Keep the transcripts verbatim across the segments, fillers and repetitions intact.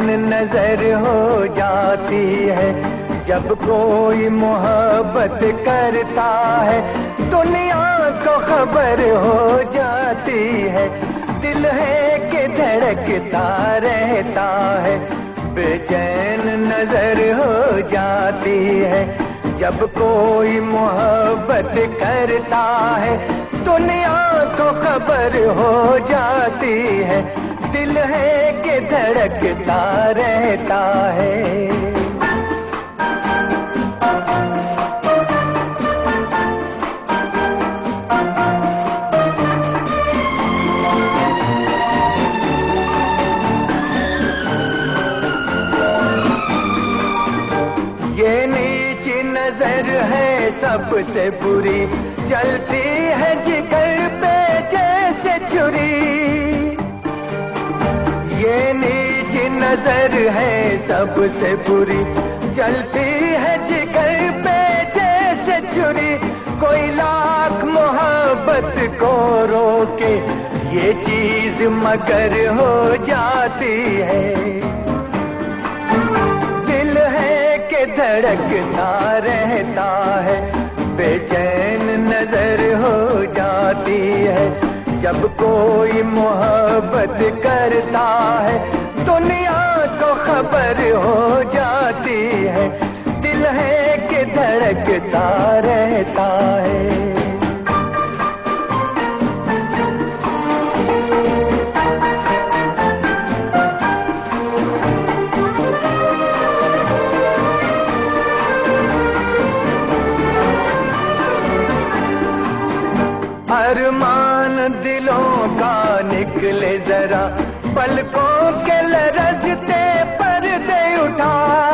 नजर हो जाती है जब कोई मोहब्बत करता है। दुनिया को खबर हो जाती है, दिल है कि धड़कता रहता है। बेचैन नजर हो जाती है जब कोई मोहब्बत करता है। दुनिया को खबर हो जाती है, दिल है कि धड़कता रहता है। ये नीची नजर है सबसे बुरी, चलती है जिगर पे जैसे छुरी। ये नीची नजर है सबसे बुरी, चलती है जिगर पे जैसे छुरी। कोई लाख मोहब्बत को रोके ये चीज मगर हो जाती है। दिल है कि धड़कता रहता है, बेचैन नजर हो जाती है जब कोई मोहब्बत करता है। दुनिया को खबर हो जाती है, दिल है कि धड़कता रहता है। अरमान दिलों का निकले जरा, पलकों के लरजते पर्दे उठा।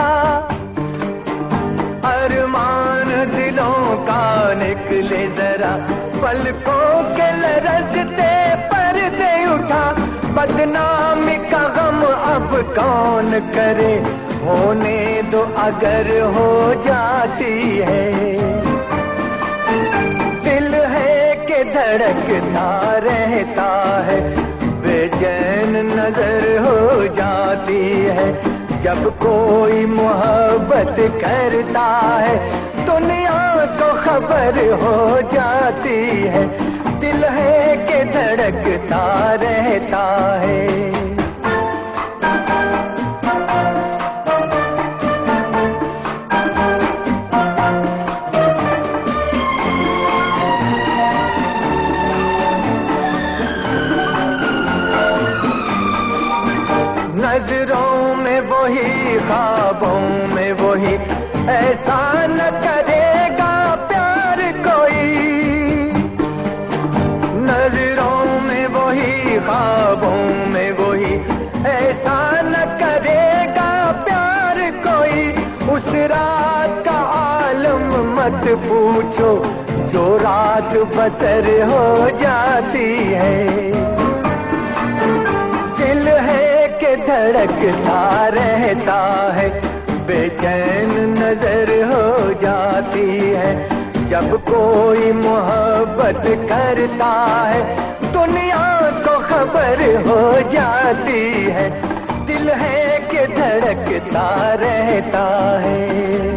अरमान दिलों का निकले जरा, पलकों के लरजते पर्दे उठा। बदनामी का गम अब कौन करे, होने दो अगर हो जाती है। दिल है कि धड़कता रहता है, बेचैन नजर हो जाती है जब कोई मोहब्बत करता है। दुनिया को खबर हो जाती है, दिल है कि धड़कता रहता है। नजरों में वही, ख्वाबों में वही, ऐसा न करेगा प्यार कोई। नजरों में वही, ख्वाबों में वही, ऐसा न करेगा प्यार कोई। उस रात का आलम मत पूछो जो रात बसर हो जाती है। दिल है कि धड़कता रहता है, बेचैन नजर हो जाती है जब कोई मोहब्बत करता है। दुनिया को खबर हो जाती है, दिल है कि धड़कता रहता है।